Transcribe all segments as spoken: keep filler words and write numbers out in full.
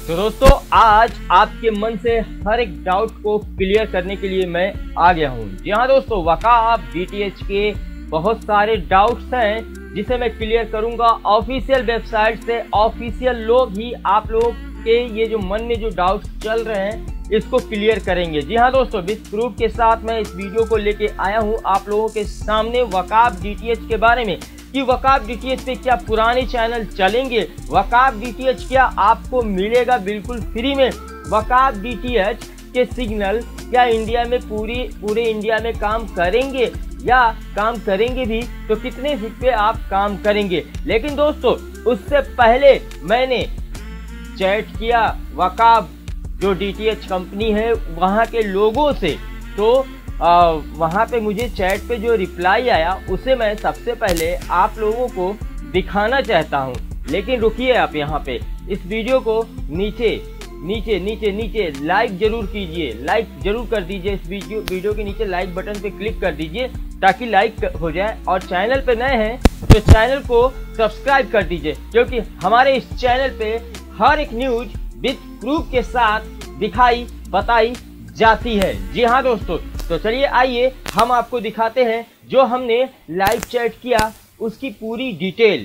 तो दोस्तों आज आपके मन से हर एक डाउट को क्लियर करने के लिए मैं आ गया हूँ। जी हाँ दोस्तों, वकाब डीटीएच के बहुत सारे डाउट्स हैं जिसे मैं क्लियर करूंगा ऑफिशियल वेबसाइट से। ऑफिशियल लोग ही आप लोग के ये जो मन में जो डाउट्स चल रहे हैं इसको क्लियर करेंगे। जी हाँ दोस्तों, विद प्रूफ के साथ मैं इस वीडियो को लेके आया हूँ आप लोगों के सामने वकाब डीटीएच के बारे में कि वकाब डीटीएच पे क्या पुराने चैनल चलेंगे, वकाब डीटीएच क्या आपको मिलेगा बिल्कुल फ्री में, वकाब डीटीएच के सिग्नल क्या इंडिया में पूरी पूरे इंडिया में काम करेंगे या काम करेंगे भी तो कितने फीट पे आप काम करेंगे। लेकिन दोस्तों उससे पहले मैंने चैट किया वकाब जो डीटीएच कंपनी है वहाँ के लोगों से, तो आ, वहाँ पे मुझे चैट पे जो रिप्लाई आया उसे मैं सबसे पहले आप लोगों को दिखाना चाहता हूँ। लेकिन रुकिए, आप यहाँ पे इस वीडियो को नीचे नीचे नीचे नीचे लाइक जरूर कीजिए, लाइक जरूर कर दीजिए। इस वीडियो वीडियो के नीचे लाइक बटन पे क्लिक कर दीजिए ताकि लाइक हो जाए, और चैनल पे नए हैं तो चैनल को सब्सक्राइब कर दीजिए, क्योंकि हमारे इस चैनल पे हर एक न्यूज विद प्रूफ के साथ दिखाई बताई जाती है। जी हाँ दोस्तों, तो चलिए आइए हम आपको दिखाते हैं जो हमने लाइव चैट किया उसकी पूरी डिटेल।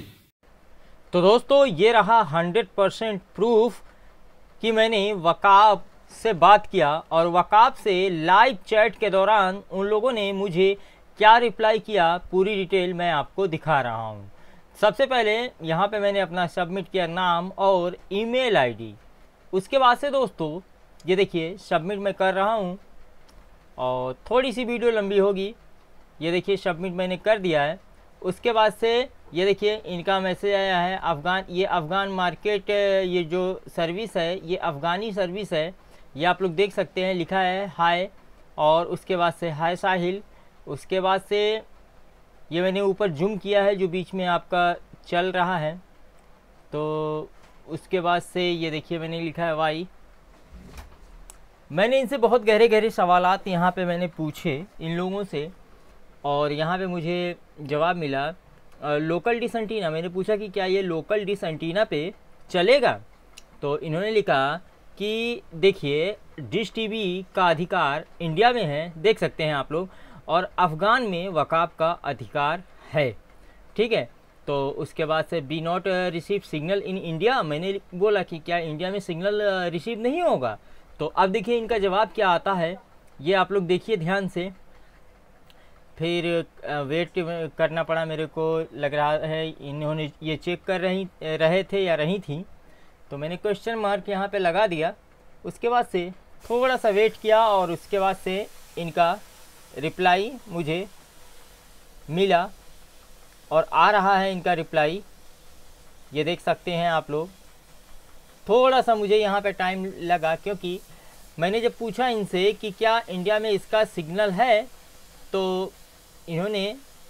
तो दोस्तों ये रहा हंड्रेड परसेंट प्रूफ कि मैंने वकाब से बात किया और वकाब से लाइव चैट के दौरान उन लोगों ने मुझे क्या रिप्लाई किया, पूरी डिटेल मैं आपको दिखा रहा हूँ। सबसे पहले यहाँ पे मैंने अपना सबमिट किया नाम और ईमेल आईडी। उसके बाद से दोस्तों ये देखिए सबमिट मैं कर रहा हूँ और थोड़ी सी वीडियो लंबी होगी। ये देखिए सबमिट मैंने कर दिया है। उसके बाद से ये देखिए इनका मैसेज आया है अफ़गान, ये अफ़गान मार्केट, ये जो सर्विस है ये अफ़गानी सर्विस है, ये आप लोग देख सकते हैं, लिखा है हाय, और उसके बाद से हाय साहिल। उसके बाद से ये मैंने ऊपर जूम किया है जो बीच में आपका चल रहा है। तो उसके बाद से ये देखिए मैंने लिखा है वाई। मैंने इनसे बहुत गहरे गहरे सवालात यहाँ पे मैंने पूछे इन लोगों से और यहाँ पे मुझे जवाब मिला लोकल डिश एंटीना। मैंने पूछा कि क्या ये लोकल डिश एंटीना पे चलेगा, तो इन्होंने लिखा कि देखिए डिश टीवी का अधिकार इंडिया में है, देख सकते हैं आप लोग, और अफ़गान में वकाब का अधिकार है। ठीक है, तो उसके बाद से be not receive signal in India. मैंने बोला कि क्या इंडिया में सिग्नल रिसीव नहीं होगा, तो अब देखिए इनका जवाब क्या आता है, ये आप लोग देखिए ध्यान से। फिर वेट करना पड़ा मेरे को, लग रहा है इन्होंने ये चेक कर रही रहे थे या रही थी, तो मैंने क्वेश्चन मार्क यहाँ पे लगा दिया। उसके बाद से थोड़ा सा वेट किया और उसके बाद से इनका रिप्लाई मुझे मिला और आ रहा है इनका रिप्लाई, ये देख सकते हैं आप लोग। थोड़ा सा मुझे यहाँ पे टाइम लगा क्योंकि मैंने जब पूछा इनसे कि क्या इंडिया में इसका सिग्नल है, तो इन्होंने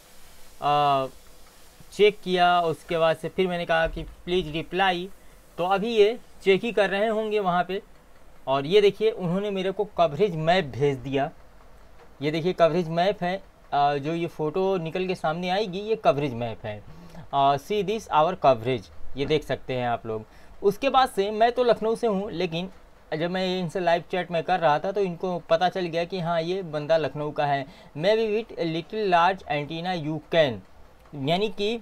आ, चेक किया। उसके बाद से फिर मैंने कहा कि प्लीज़ रिप्लाई, तो अभी ये चेक ही कर रहे होंगे वहाँ पे। और ये देखिए उन्होंने मेरे को कवरेज मैप भेज दिया। ये देखिए कवरेज मैप है, आ, जो ये फ़ोटो निकल के सामने आएगी ये कवरेज मैप है। सी दिस आवर कवरेज, ये देख सकते हैं आप लोग। उसके बाद से मैं तो लखनऊ से हूँ, लेकिन जब मैं इनसे लाइव चैट में कर रहा था तो इनको पता चल गया कि हाँ ये बंदा लखनऊ का है। May be with little large antenna you can, यानी कि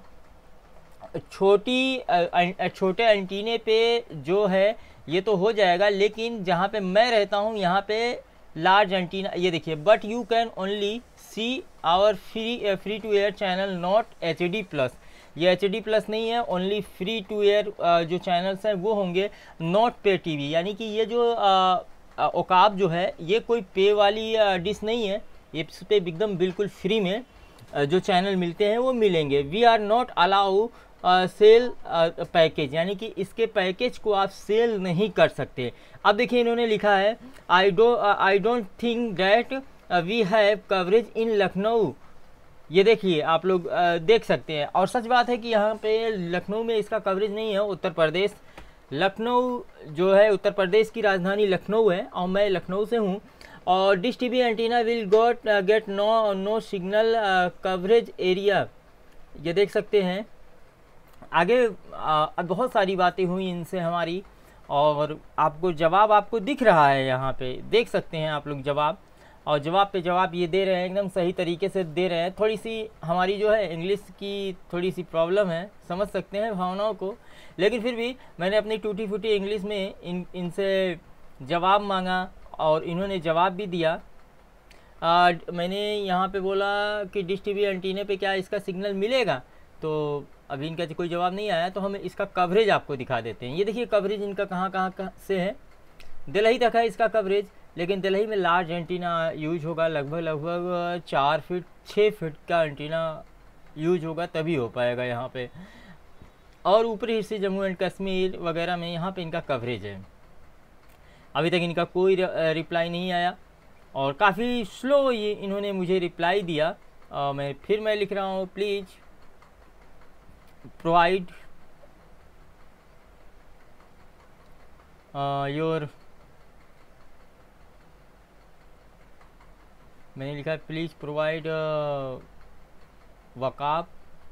छोटी छोटे एंटीने पे जो है ये तो हो जाएगा, लेकिन जहाँ पे मैं रहता हूँ यहाँ पे लार्ज एंटीना, ये देखिए, but you can only see our free free to air channel not H D plus. ये एच डी प्लस नहीं है, ओनली फ्री टू एयर जो चैनल्स हैं वो होंगे, नॉट पे टीवी। यानी कि ये जो वकाब जो है ये कोई पे वाली डिश नहीं है, ये इस पे एकदम बिल्कुल फ्री में जो चैनल मिलते हैं वो मिलेंगे। We are not allow sell package, यानी कि इसके पैकेज को आप सेल नहीं कर सकते। अब देखिए इन्होंने लिखा है I do I don't think that we have coverage in Lucknow. ये देखिए आप लोग आ, देख सकते हैं, और सच बात है कि यहाँ पे लखनऊ में इसका कवरेज नहीं है। उत्तर प्रदेश, लखनऊ जो है उत्तर प्रदेश की राजधानी लखनऊ है और मैं लखनऊ से हूँ। और Dish TV antenna will got get no no signal coverage area, ये देख सकते हैं। आगे आ, बहुत सारी बातें हुई इनसे हमारी, और आपको जवाब आपको दिख रहा है, यहाँ पे देख सकते हैं आप लोग जवाब, और जवाब पे जवाब ये दे रहे हैं, एकदम सही तरीके से दे रहे हैं। थोड़ी सी हमारी जो है इंग्लिश की थोड़ी सी प्रॉब्लम है, समझ सकते हैं भावनाओं को, लेकिन फिर भी मैंने अपनी टूटी फूटी इंग्लिश में इन इनसे जवाब मांगा और इन्होंने जवाब भी दिया। आ, मैंने यहाँ पे बोला कि डिश टीवी एंटीने पे क्या इसका सिग्नल मिलेगा, तो अभी इनका कोई जवाब नहीं आया, तो हम इसका कवरेज आपको दिखा देते हैं। ये देखिए कवरेज इनका कहाँ कहाँ से है, दिल्ली तक है इसका कवरेज, लेकिन दिल्ली में लार्ज एंटीना यूज होगा, लगभग लगभग चार फीट छः फीट का एंटीना यूज होगा तभी हो पाएगा यहाँ पे। और ऊपरी हिस्से जम्मू एंड कश्मीर वगैरह में यहाँ पे इनका कवरेज है। अभी तक इनका कोई रिप्लाई नहीं आया और काफ़ी स्लो ये इन्होंने मुझे रिप्लाई दिया। आ, मैं फिर मैं लिख रहा हूँ, प्लीज़ प्रोवाइड योर, मैंने लिखा प्लीज़ प्रोवाइड वकाब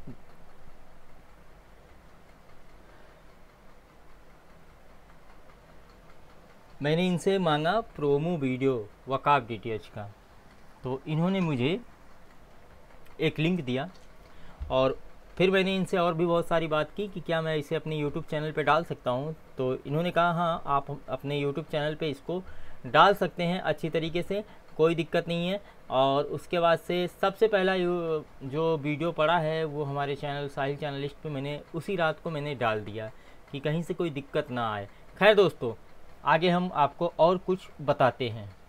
मैंने इनसे मांगा प्रोमो वीडियो वकाब डीटीएच का, तो इन्होंने मुझे एक लिंक दिया और फिर मैंने इनसे और भी बहुत सारी बात की कि क्या मैं इसे अपने यूट्यूब चैनल पे डाल सकता हूँ। तो इन्होंने कहा हाँ आप अपने यूट्यूब चैनल पे इसको डाल सकते हैं अच्छी तरीके से, कोई दिक्कत नहीं है। और उसके बाद से सबसे पहला जो वीडियो पड़ा है वो हमारे चैनल साहिल चैनलिस्ट पे मैंने उसी रात को मैंने डाल दिया कि कहीं से कोई दिक्कत ना आए। खैर दोस्तों, आगे हम आपको और कुछ बताते हैं।